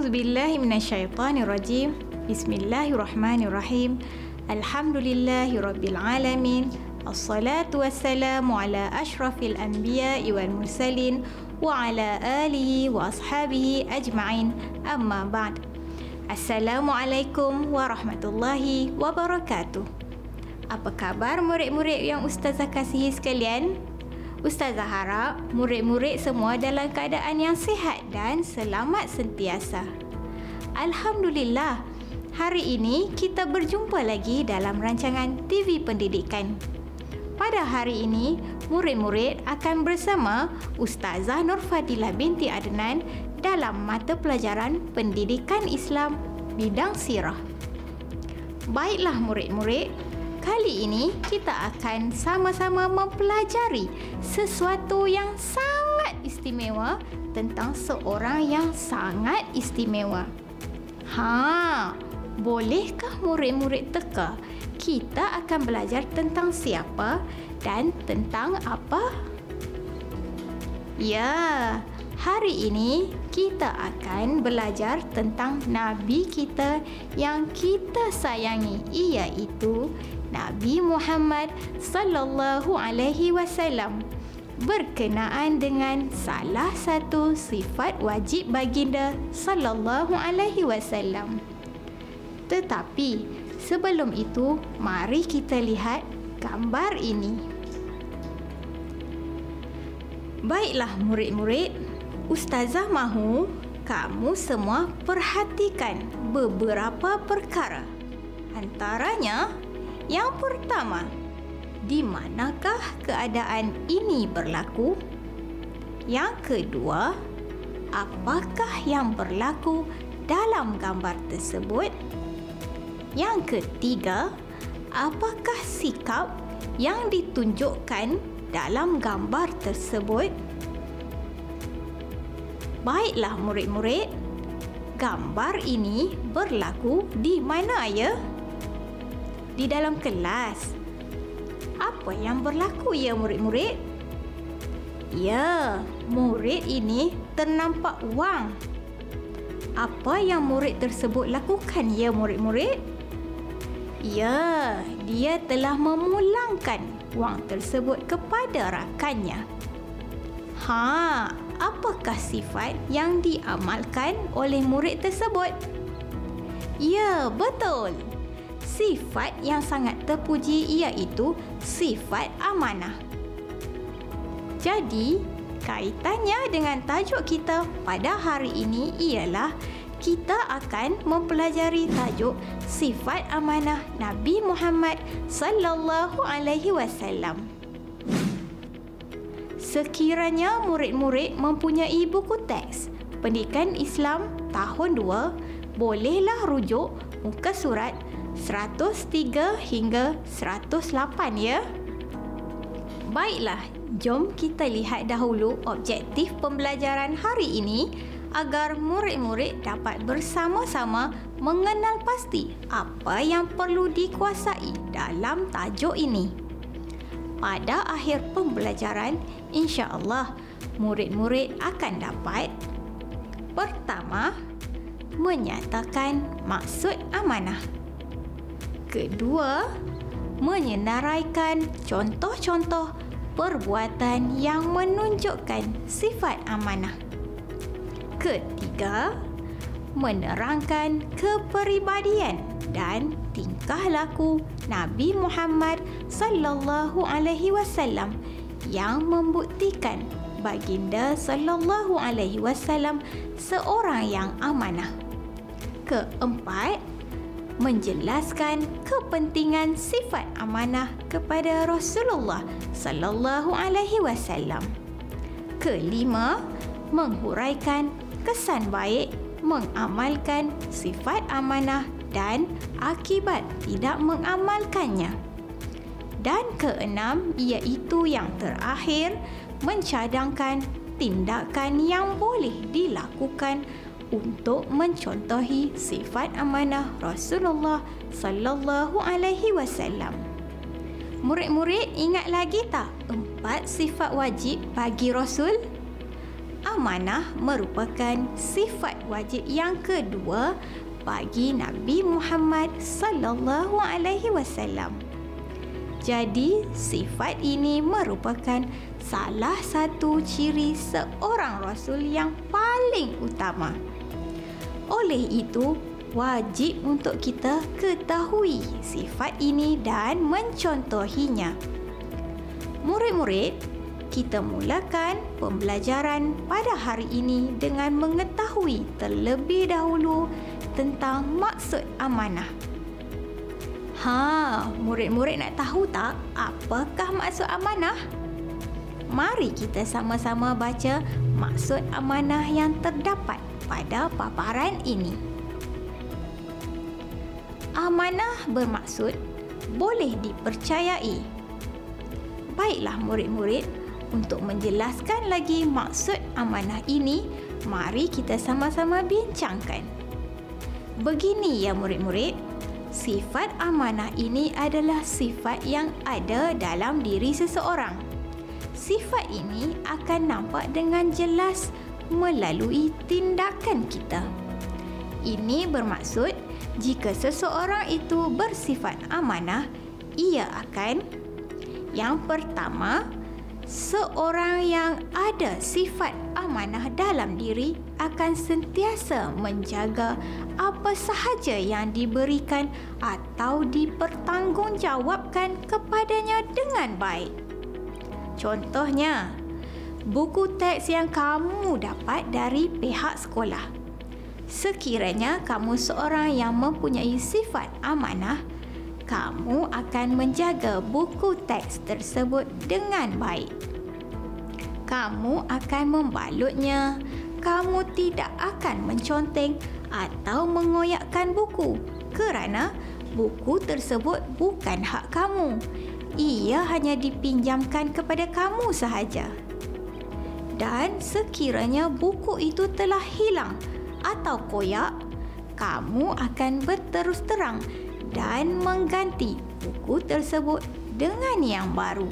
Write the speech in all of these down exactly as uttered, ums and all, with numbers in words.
A'udzubillahi minasyaitonirrajim. Bismillahirrahmanirrahim. Alhamdulillahirabbil alamin. Assalatu wassalamu ala asyrafil anbiya'i wal mursalin wa ala alihi wa ashabihi ajma'in. Amma ba'd. Assalamualaikum warahmatullahi wabarakatuh. Apa khabar murid-murid yang Ustazah kasihi sekalian? Ustazah harap murid-murid semua dalam keadaan yang sihat dan selamat sentiasa. Alhamdulillah, hari ini kita berjumpa lagi dalam rancangan T V Pendidikan. Pada hari ini, murid-murid akan bersama Ustazah Nurfadilah binti Adnan dalam mata pelajaran Pendidikan Islam bidang sirah. Baiklah murid-murid, kali ini kita akan sama-sama mempelajari sesuatu yang sangat istimewa tentang seorang yang sangat istimewa. Ha, bolehkah murid-murid teka? Kita akan belajar tentang siapa dan tentang apa? Ya, hari ini kita akan belajar tentang Nabi kita yang kita sayangi, iaitu Nabi Muhammad sallallahu alaihi wasallam, berkenaan dengan salah satu sifat wajib baginda sallallahu alaihi wasallam. Tetapi sebelum itu, mari kita lihat gambar ini. Baiklah murid-murid, Ustazah mahu kamu semua perhatikan beberapa perkara. Antaranya, yang pertama, di manakah keadaan ini berlaku? Yang kedua, apakah yang berlaku dalam gambar tersebut? Yang ketiga, apakah sikap yang ditunjukkan dalam gambar tersebut? Baiklah murid-murid, gambar ini berlaku di mana ya? Di dalam kelas. Apa yang berlaku ya murid-murid? Ya, murid ini ternampak wang. Apa yang murid tersebut lakukan ya murid-murid? Ya, dia telah memulangkan wang tersebut kepada rakannya. Ha, apakah sifat yang diamalkan oleh murid tersebut? Ya, betul. Sifat yang sangat terpuji iaitu sifat amanah. Jadi, kaitannya dengan tajuk kita pada hari ini ialah kita akan mempelajari tajuk sifat amanah Nabi Muhammad sallallahu alaihi wasallam. Sekiranya murid-murid mempunyai buku teks Pendidikan Islam tahun dua, bolehlah rujuk muka surat seratus tiga hingga seratus lapan ya. Baiklah, jom kita lihat dahulu objektif pembelajaran hari ini agar murid-murid dapat bersama-sama mengenal pasti apa yang perlu dikuasai dalam tajuk ini. Pada akhir pembelajaran, insya-Allah murid-murid akan dapat: pertama, menyatakan maksud amanah. Kedua, menyenaraikan contoh-contoh perbuatan yang menunjukkan sifat amanah. Ketiga, menerangkan kepribadian dan tingkah laku Nabi Muhammad sallallahu alaihi wasallam yang membuktikan baginda sallallahu alaihi wasallam seorang yang amanah. Keempat, menjelaskan kepentingan sifat amanah kepada Rasulullah sallallahu alaihi wasallam. Kelima, menghuraikan kesan baik mengamalkan sifat amanah dan akibat tidak mengamalkannya. Dan keenam, iaitu yang terakhir, mencadangkan tindakan yang boleh dilakukan untuk mencontohi sifat amanah Rasulullah sallallahu alaihi wasallam. Murid-murid ingat lagi tak empat sifat wajib bagi Rasul? amanah merupakan sifat wajib yang kedua bagi Nabi Muhammad sallallahu alaihi wasallam. Jadi, sifat ini merupakan salah satu ciri seorang rasul yang paling utama. Oleh itu, wajib untuk kita ketahui sifat ini dan mencontohinya. Murid-murid, kita mulakan pembelajaran pada hari ini dengan mengetahui terlebih dahulu tentang maksud amanah. Ha, murid-murid nak tahu tak apakah maksud amanah? Mari kita sama-sama baca maksud amanah yang terdapat pada paparan ini. Amanah bermaksud boleh dipercayai. Baiklah murid-murid, untuk menjelaskan lagi maksud amanah ini, mari kita sama-sama bincangkan. Begini ya murid-murid, sifat amanah ini adalah sifat yang ada dalam diri seseorang. Sifat ini akan nampak dengan jelas melalui tindakan kita. Ini bermaksud jika seseorang itu bersifat amanah, ia akan yang pertama, seorang yang ada sifat amanah dalam diri akan sentiasa menjaga apa sahaja yang diberikan atau dipertanggungjawabkan kepadanya dengan baik. Contohnya, buku teks yang kamu dapat dari pihak sekolah. Sekiranya kamu seorang yang mempunyai sifat amanah, kamu akan menjaga buku teks tersebut dengan baik. Kamu akan membalutnya. Kamu tidak akan menconteng atau mengoyakkan buku kerana buku tersebut bukan hak kamu. Ia hanya dipinjamkan kepada kamu sahaja. Dan sekiranya buku itu telah hilang atau koyak, kamu akan berterus terang dan mengganti buku tersebut dengan yang baru.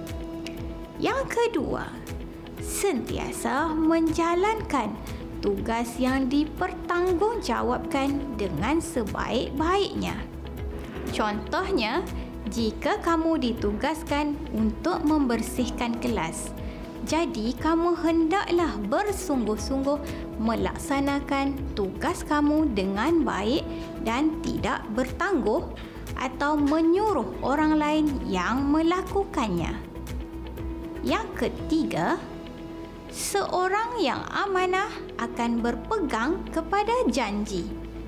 Yang kedua, sentiasa menjalankan tugas yang dipertanggungjawabkan dengan sebaik-baiknya. Contohnya, jika kamu ditugaskan untuk membersihkan kelas, jadi kamu hendaklah bersungguh-sungguh melaksanakan tugas kamu dengan baik dan tidak bertangguh atau menyuruh orang lain yang melakukannya. Yang ketiga, seorang yang amanah akan berpegang kepada janji.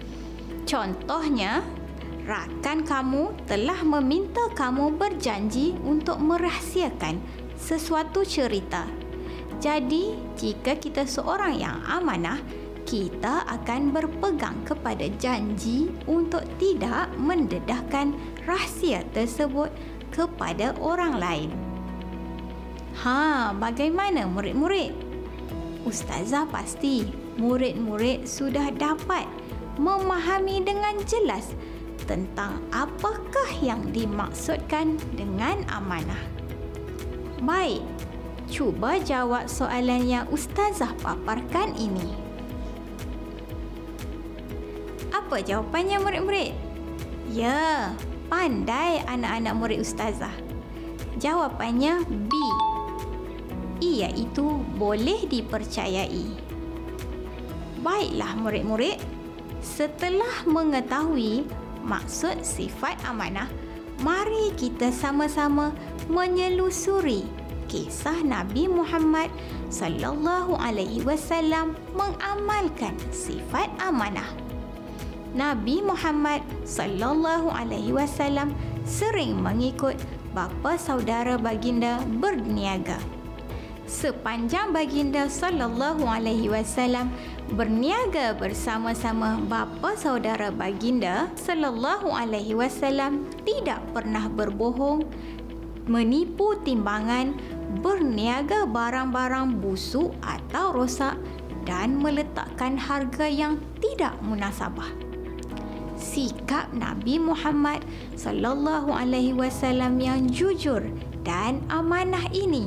Contohnya, rakan kamu telah meminta kamu berjanji untuk merahsiakan sesuatu cerita. Jadi, jika kita seorang yang amanah, kita akan berpegang kepada janji untuk tidak mendedahkan rahsia tersebut kepada orang lain. Ha, bagaimana murid-murid? Ustazah pasti murid-murid sudah dapat memahami dengan jelas tentang apakah yang dimaksudkan dengan amanah. Baik, cuba jawab soalan yang Ustazah paparkan ini. Apa jawapannya murid-murid? Ya, pandai anak-anak murid Ustazah. Jawapannya B, iaitu boleh dipercayai. Baiklah murid-murid, setelah mengetahui maksud sifat amanah, mari kita sama-sama menyelusuri kisah Nabi Muhammad sallallahu alaihi wasallam mengamalkan sifat amanah. Nabi Muhammad sallallahu alaihi wasallam sering mengikut bapa saudara baginda berniaga. Sepanjang baginda sallallahu alaihi wasallam berniaga bersama-sama bapa saudara baginda sallallahu alaihi wasallam tidak pernah berbohong, menipu timbangan, berniaga barang-barang busuk atau rosak dan meletakkan harga yang tidak munasabah. Sikap Nabi Muhammad sallallahu alaihi wasallam yang jujur dan amanah ini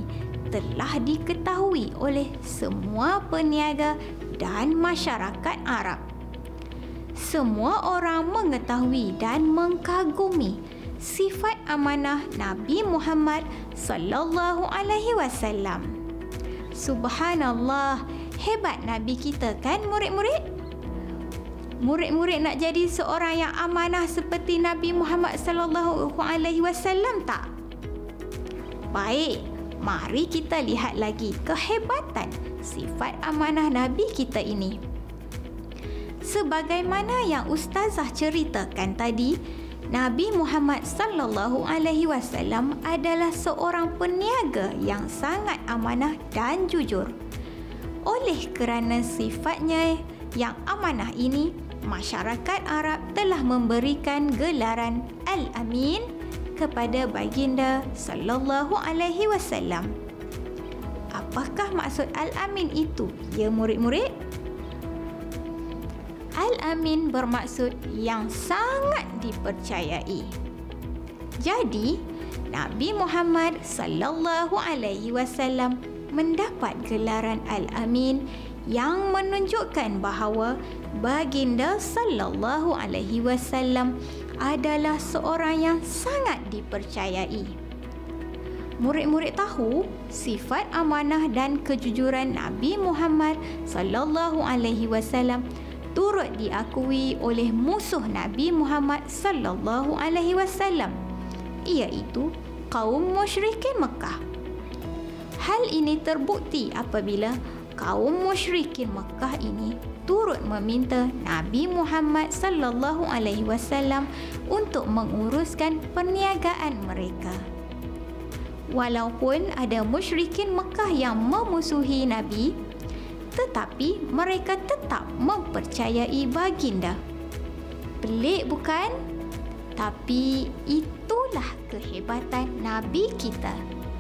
telah diketahui oleh semua peniaga dan masyarakat Arab. Semua orang mengetahui dan mengagumi sifat amanah Nabi Muhammad sallallahu alaihi wasallam. Subhanallah, hebat Nabi kita kan murid-murid? Murid-murid nak jadi seorang yang amanah seperti Nabi Muhammad sallallahu alaihi wasallam tak? Baik, mari kita lihat lagi kehebatan sifat amanah Nabi kita ini. Sebagaimana yang ustazah ceritakan tadi, Nabi Muhammad sallallahu alaihi wasallam adalah seorang peniaga yang sangat amanah dan jujur. Oleh kerana sifatnya yang amanah ini, masyarakat Arab telah memberikan gelaran Al-Amin kepada baginda sallallahu alaihi wasallam. Apakah maksud Al-Amin itu, ya murid-murid? Al-Amin bermaksud yang sangat dipercayai. Jadi, Nabi Muhammad sallallahu alaihi wasallam mendapat gelaran Al-Amin yang menunjukkan bahawa baginda sallallahu alaihi wasallam adalah seorang yang sangat dipercayai. Murid-murid tahu sifat amanah dan kejujuran Nabi Muhammad sallallahu alaihi wasallam turut diakui oleh musuh Nabi Muhammad sallallahu alaihi wasallam, iaitu kaum musyrikin Mekah. Hal ini terbukti apabila kaum musyrikin Mekah ini turut meminta Nabi Muhammad sallallahu alaihi wasallam untuk menguruskan perniagaan mereka. Walaupun ada musyrikin Mekah yang memusuhi Nabi, tetapi mereka tetap mempercayai baginda. Pelik bukan? Tapi itulah kehebatan Nabi kita.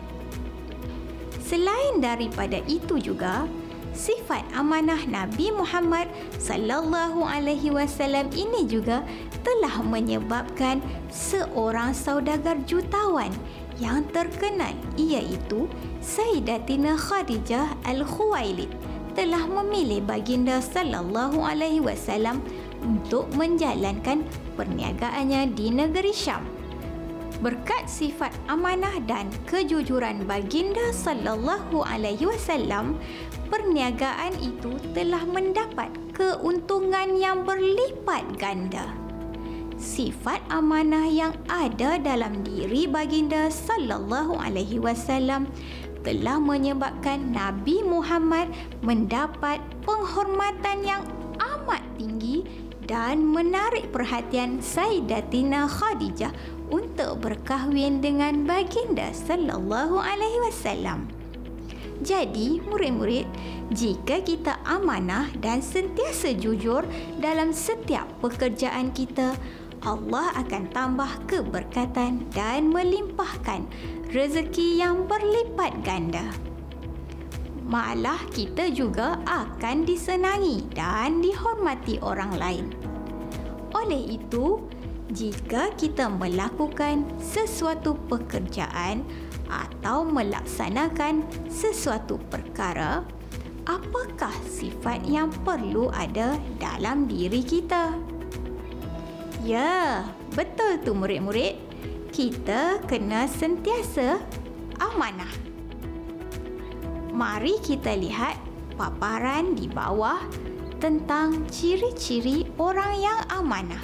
Selain daripada itu juga, sifat amanah Nabi Muhammad sallallahu alaihi wasallam ini juga telah menyebabkan seorang saudagar jutawan yang terkenal, iaitu Sayyidatina Khadijah Al-Khuwailid, telah memilih baginda sallallahu alaihi wasallam untuk menjalankan perniagaannya di negeri Syam. Berkat sifat amanah dan kejujuran baginda sallallahu alaihi wasallam, perniagaan itu telah mendapat keuntungan yang berlipat ganda. Sifat amanah yang ada dalam diri baginda sallallahu alaihi wasallam telah menyebabkan Nabi Muhammad mendapat penghormatan yang amat tinggi dan menarik perhatian Sayyidatina Khadijah untuk berkahwin dengan baginda sallallahu alaihi wasallam. Jadi, murid-murid, jika kita amanah dan sentiasa jujur dalam setiap pekerjaan kita, Allah akan tambah keberkatan dan melimpahkan rezeki yang berlipat ganda. Malah kita juga akan disenangi dan dihormati orang lain. Oleh itu, jika kita melakukan sesuatu pekerjaan atau melaksanakan sesuatu perkara, apakah sifat yang perlu ada dalam diri kita? Ya, betul tu murid-murid. Kita kena sentiasa amanah. Mari kita lihat paparan di bawah tentang ciri-ciri orang yang amanah.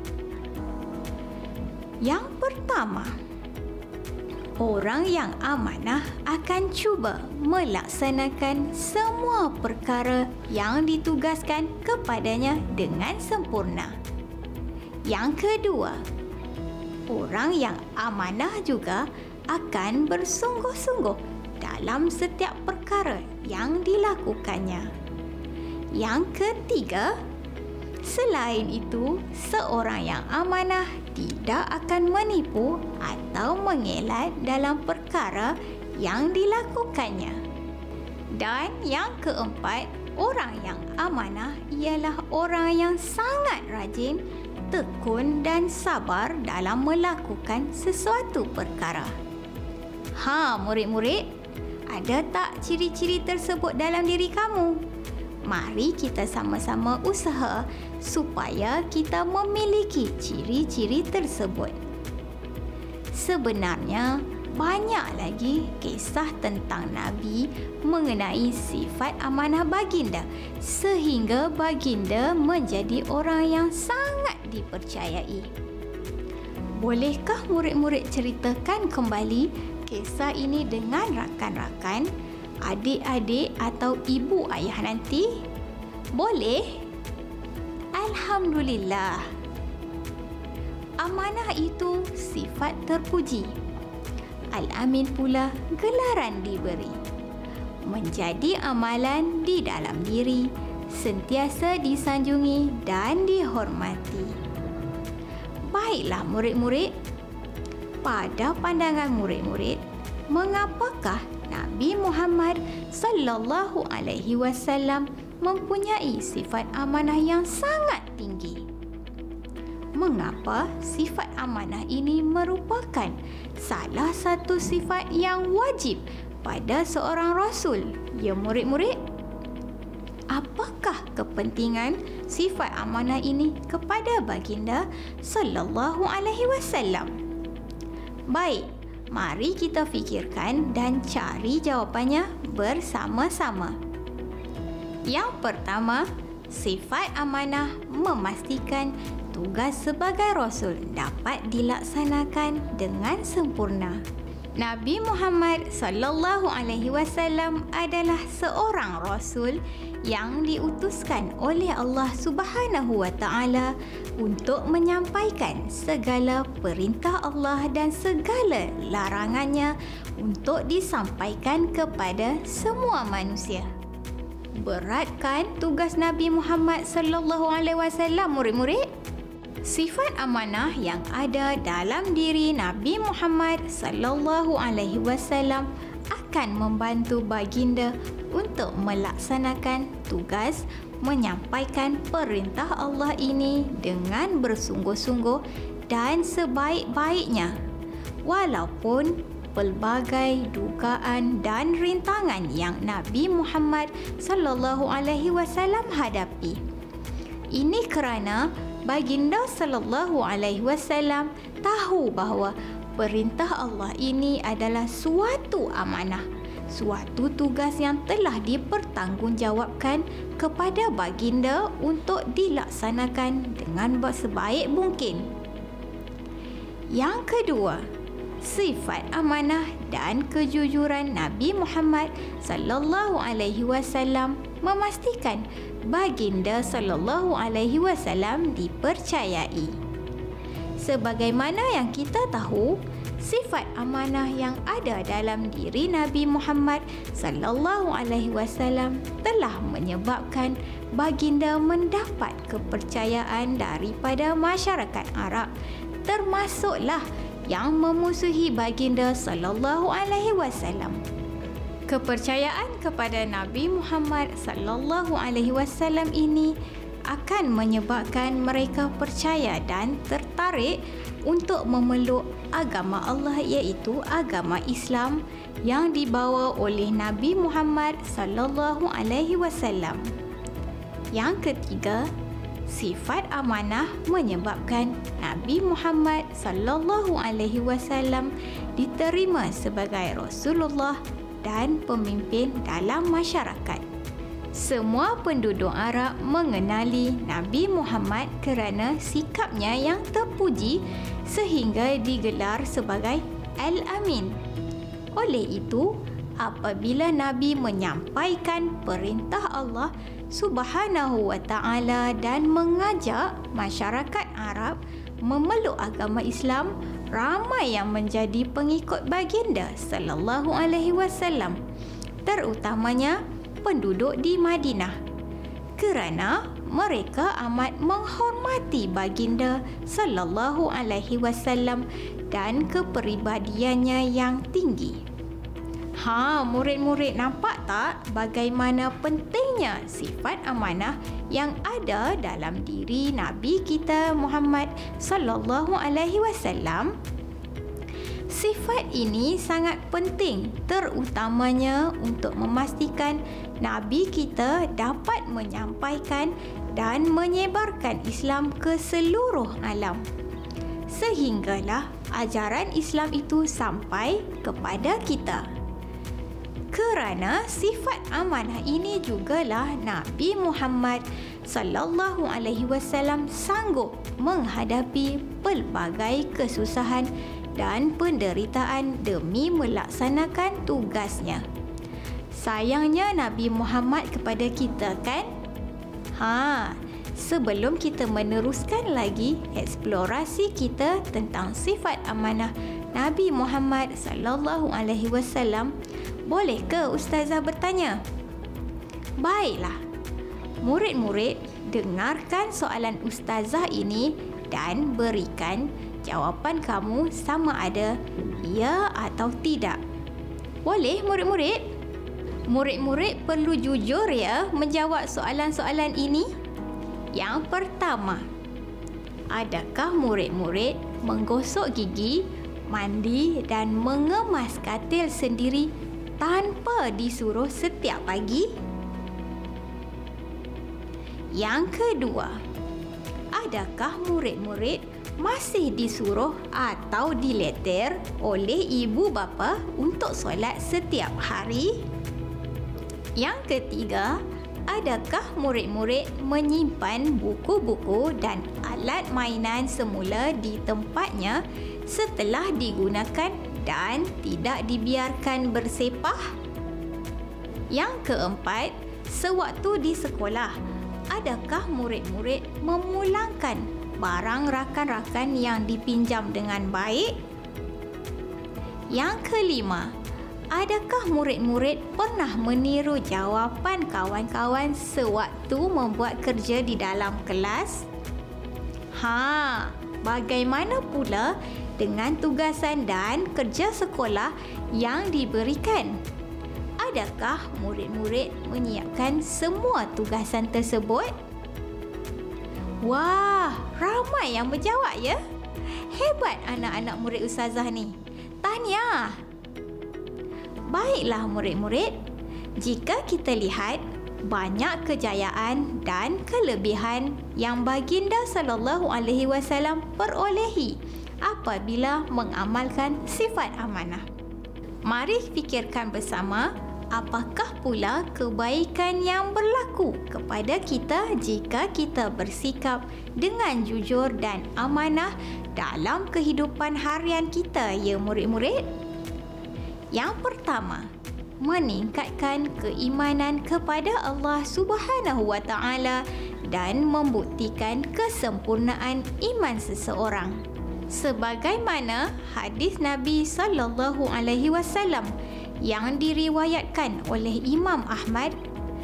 Yang pertama, orang yang amanah akan cuba melaksanakan semua perkara yang ditugaskan kepadanya dengan sempurna. Yang kedua, orang yang amanah juga akan bersungguh-sungguh dalam setiap perkara yang dilakukannya. Yang ketiga, selain itu, seorang yang amanah tidak akan menipu atau mengelak dalam perkara yang dilakukannya. Dan yang keempat, orang yang amanah ialah orang yang sangat rajin, tekun dan sabar dalam melakukan sesuatu perkara. Ha, murid-murid, Ada tak ciri-ciri tersebut dalam diri kamu? Mari kita sama-sama usaha supaya kita memiliki ciri-ciri tersebut. Sebenarnya, banyak lagi kisah tentang Nabi mengenai sifat amanah baginda sehingga baginda menjadi orang yang sangat dipercayai. Bolehkah murid-murid ceritakan kembali kisah ini dengan rakan-rakan, adik-adik atau ibu ayah nanti? Boleh? Alhamdulillah. Amanah itu sifat terpuji. Al-Amin pula gelaran diberi. Menjadi amalan di dalam diri, sentiasa disanjungi dan dihormati. Baiklah murid-murid, pada pandangan murid-murid, mengapakah Nabi Muhammad sallallahu alaihi wasallam mempunyai sifat amanah yang sangat tinggi? Mengapa sifat amanah ini merupakan salah satu sifat yang wajib pada seorang rasul? Ya murid-murid, apakah kepentingan sifat amanah ini kepada baginda sallallahu alaihi wasallam? Baik, mari kita fikirkan dan cari jawapannya bersama-sama. Yang pertama, sifat amanah memastikan tugas sebagai Rasul dapat dilaksanakan dengan sempurna. Nabi Muhammad sallallahu alaihi wasallam adalah seorang Rasul yang diutuskan oleh Allah Subhanahu wa taala untuk menyampaikan segala perintah Allah dan segala larangannya untuk disampaikan kepada semua manusia. Berat kan tugas Nabi Muhammad sallallahu alaihi wasallam, murid-murid? Sifat amanah yang ada dalam diri Nabi Muhammad sallallahu alaihi wasallam akan membantu baginda untuk melaksanakan tugas menyampaikan perintah Allah ini dengan bersungguh-sungguh dan sebaik-baiknya, walaupun pelbagai dugaan dan rintangan yang Nabi Muhammad sallallahu alaihi wasallam hadapi. Ini kerana baginda sallallahu alaihi wasallam tahu bahawa perintah Allah ini adalah suatu amanah, suatu tugas yang telah dipertanggungjawabkan kepada baginda untuk dilaksanakan dengan sebaik mungkin. Yang kedua, sifat amanah dan kejujuran Nabi Muhammad sallallahu alaihi wasallam memastikan baginda sallallahu alaihi wasallam dipercayai. Sebagaimana yang kita tahu, sifat amanah yang ada dalam diri Nabi Muhammad sallallahu alaihi wasallam telah menyebabkan baginda mendapat kepercayaan daripada masyarakat Arab, termasuklah yang memusuhi baginda sallallahu alaihi wasallam. Kepercayaan kepada Nabi Muhammad sallallahu alaihi wasallam ini akan menyebabkan mereka percaya dan tertarik untuk memeluk agama Allah, iaitu agama Islam yang dibawa oleh Nabi Muhammad sallallahu alaihi wasallam. Yang ketiga, sifat amanah menyebabkan Nabi Muhammad sallallahu alaihi wasallam diterima sebagai Rasulullah dan pemimpin dalam masyarakat. Semua penduduk Arab mengenali Nabi Muhammad kerana sikapnya yang terpuji sehingga digelar sebagai Al-Amin. Oleh itu, apabila Nabi menyampaikan perintah Allah Subhanahu wa taala dan mengajak masyarakat Arab memeluk agama Islam, ramai yang menjadi pengikut baginda sallallahu alaihi wasallam, terutamanya penduduk di Madinah, kerana mereka amat menghormati baginda sallallahu alaihi wasallam dan kepribadiannya yang tinggi. Ha, murid-murid nampak tak bagaimana pentingnya sifat amanah yang ada dalam diri Nabi kita Muhammad sallallahu alaihi wasallam? Sifat ini sangat penting, terutamanya untuk memastikan Nabi kita dapat menyampaikan dan menyebarkan Islam ke seluruh alam. Sehinggalah ajaran Islam itu sampai kepada kita. Kerana sifat amanah ini jugalah Nabi Muhammad sallallahu alaihi wasallam sanggup menghadapi pelbagai kesusahan dan penderitaan demi melaksanakan tugasnya. Sayangnya Nabi Muhammad kepada kita, kan? Ha, sebelum kita meneruskan lagi eksplorasi kita tentang sifat amanah Nabi Muhammad sallallahu alaihi wasallam, boleh ke Ustazah bertanya? Baiklah. Murid-murid, dengarkan soalan Ustazah ini dan berikan jawapan kamu sama ada ya atau tidak. Boleh murid-murid? Murid-murid perlu jujur ya menjawab soalan-soalan ini. Yang pertama, adakah murid-murid menggosok gigi, mandi dan mengemas katil sendiri tanpa disuruh setiap pagi? Yang kedua, adakah murid-murid masih disuruh atau dileter oleh ibu bapa untuk solat setiap hari? Yang ketiga, adakah murid-murid menyimpan buku-buku dan alat mainan semula di tempatnya setelah digunakan dan tidak dibiarkan bersepah? Yang keempat, sewaktu di sekolah, adakah murid-murid memulangkan barang rakan-rakan yang dipinjam dengan baik? Yang kelima, adakah murid-murid pernah meniru jawapan kawan-kawan sewaktu membuat kerja di dalam kelas? Ha, bagaimana pula dengan tugasan dan kerja sekolah yang diberikan? Adakah murid-murid menyiapkan semua tugasan tersebut? Wah, ramai yang menjawab ya. Hebat anak-anak murid Ustazah ni. Tahniah. Baiklah murid-murid, jika kita lihat banyak kejayaan dan kelebihan yang baginda sallallahu alaihi wasallam perolehi apabila mengamalkan sifat amanah. Mari fikirkan bersama, apakah pula kebaikan yang berlaku kepada kita jika kita bersikap dengan jujur dan amanah dalam kehidupan harian kita, ya murid-murid? Yang pertama, meningkatkan keimanan kepada Allah Subhanahu wa taala dan membuktikan kesempurnaan iman seseorang. Sebagaimana hadis Nabi sallallahu alaihi wasallam yang diriwayatkan oleh Imam Ahmad,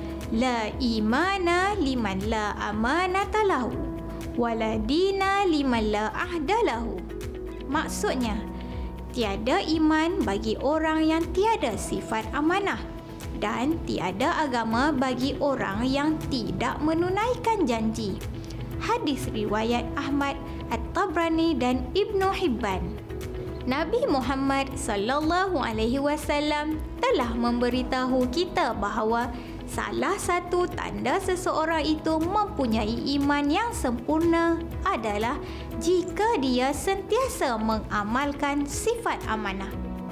la imana liman la amanata lahu wala dina liman la ahda lahu. Maksudnya, tiada iman bagi orang yang tiada sifat amanah dan tiada agama bagi orang yang tidak menunaikan janji. Hadis riwayat Ahmad, At-Tabrani dan Ibnu Hibban. Nabi Muhammad sallallahu alaihi wasallam telah memberitahu kita bahawa salah satu tanda seseorang itu mempunyai iman yang sempurna adalah jika dia sentiasa mengamalkan sifat amanah.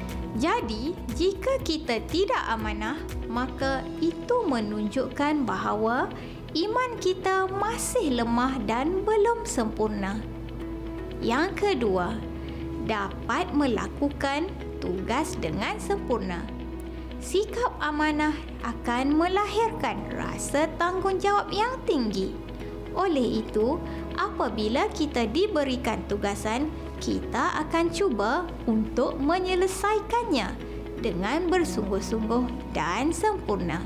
Jadi, jika kita tidak amanah, maka itu menunjukkan bahawa iman kita masih lemah dan belum sempurna. Yang kedua, dapat melakukan tugas dengan sempurna. Sikap amanah akan melahirkan rasa tanggungjawab yang tinggi. Oleh itu, apabila kita diberikan tugasan, kita akan cuba untuk menyelesaikannya dengan bersungguh-sungguh dan sempurna.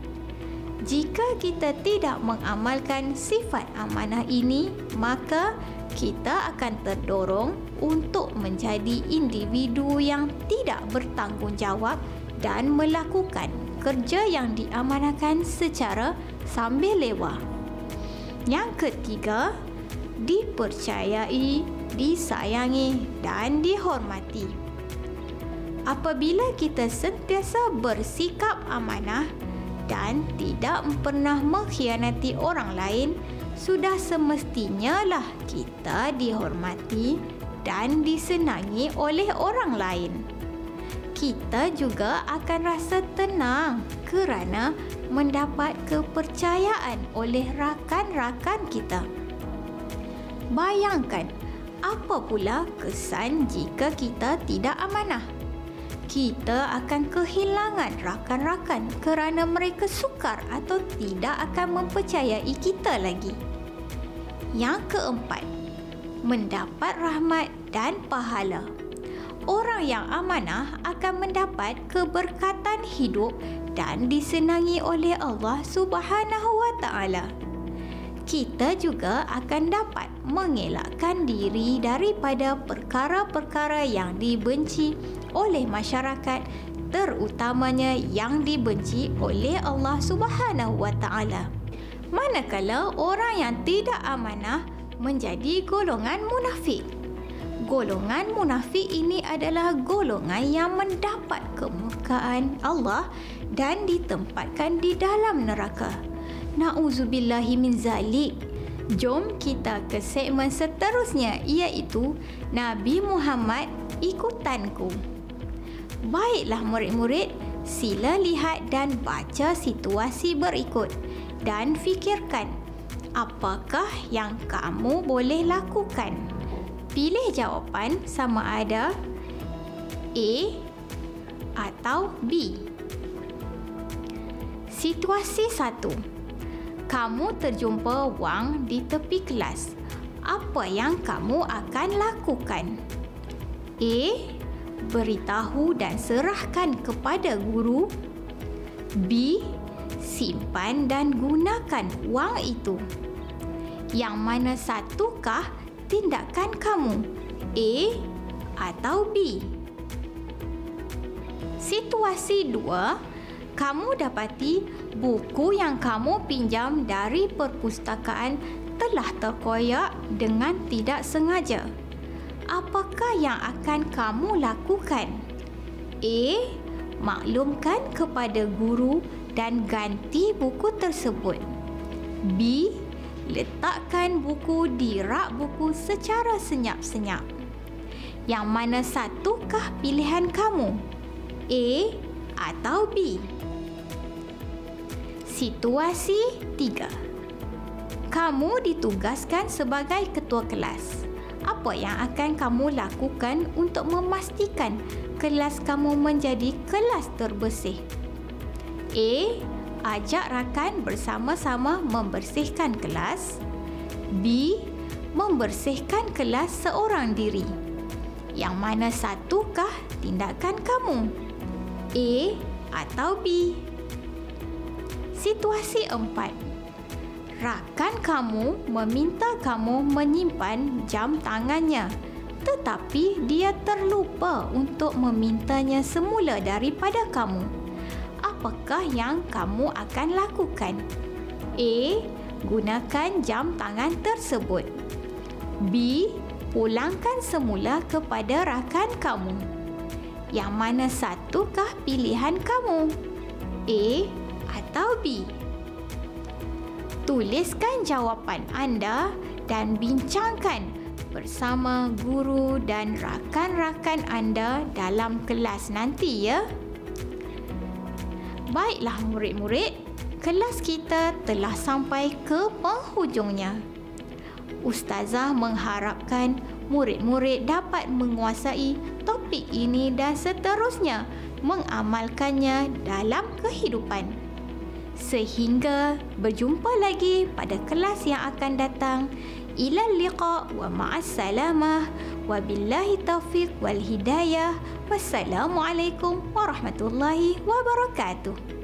Jika kita tidak mengamalkan sifat amanah ini, maka kita akan terdorong untuk menjadi individu yang tidak bertanggungjawab dan melakukan kerja yang diamanahkan secara sambil lewa. Yang ketiga, dipercayai, disayangi dan dihormati. apabila kita sentiasa bersikap amanah dan tidak pernah mengkhianati orang lain, sudah semestinya lah kita dihormati dan disenangi oleh orang lain. Kita juga akan rasa tenang kerana mendapat kepercayaan oleh rakan-rakan kita. Bayangkan, apa pula kesan jika kita tidak amanah? Kita akan kehilangan rakan-rakan kerana mereka sukar atau tidak akan mempercayai kita lagi. Yang keempat, mendapat rahmat dan pahala. Orang yang amanah akan mendapat keberkatan hidup dan disenangi oleh Allah Subhanahu wa Ta'ala. Kita juga akan dapat mengelakkan diri daripada perkara-perkara yang dibenci oleh masyarakat, terutamanya yang dibenci oleh Allah Subhanahu wa Ta'ala. Manakala orang yang tidak amanah menjadi golongan munafik. Golongan munafik ini adalah golongan yang mendapat kemurkaan Allah dan ditempatkan di dalam neraka. Na'udzubillahi min zalik. Jom kita ke segmen seterusnya, iaitu Nabi Muhammad ikutanku. Baiklah murid-murid, sila lihat dan baca situasi berikut dan fikirkan apakah yang kamu boleh lakukan. Pilih jawapan sama ada A atau B. Situasi satu. Kamu terjumpa Wang di tepi kelas. Apa yang kamu akan lakukan? A. Beritahu dan serahkan kepada guru. B. Simpan dan gunakan wang itu. Yang mana satukah tindakan kamu? A atau B? Situasi dua. Kamu dapati buku yang kamu pinjam dari perpustakaan telah terkoyak dengan tidak sengaja. Apakah yang akan kamu lakukan? A. Maklumkan kepada guru dan ganti buku tersebut. B. Letakkan buku di rak buku secara senyap-senyap. Yang mana satukah pilihan kamu? A atau B? Situasi tiga. Kamu ditugaskan sebagai ketua kelas. Apa yang akan kamu lakukan untuk memastikan kelas kamu menjadi kelas terbersih? A. Ajak rakan bersama-sama membersihkan kelas. B. Membersihkan kelas seorang diri. Yang mana satukah tindakan kamu? A atau B? Situasi empat. Rakan kamu meminta kamu menyimpan jam tangannya, tetapi dia terlupa untuk memintanya semula daripada kamu. Apakah yang kamu akan lakukan? A. Gunakan jam tangan tersebut. B. Pulangkan semula kepada rakan kamu. Yang mana satukah pilihan kamu? A atau B? Tuliskan jawapan anda dan bincangkan bersama guru dan rakan-rakan anda dalam kelas nanti ya. Baiklah murid-murid, kelas kita telah sampai ke penghujungnya. Ustazah mengharapkan murid-murid dapat menguasai topik ini dan seterusnya mengamalkannya dalam kehidupan. Sehingga berjumpa lagi pada kelas yang akan datang. Ilal liqa wa ma'assalamah wa billahi taufiq wal hidayah. Wassalamualaikum warahmatullahi wabarakatuh.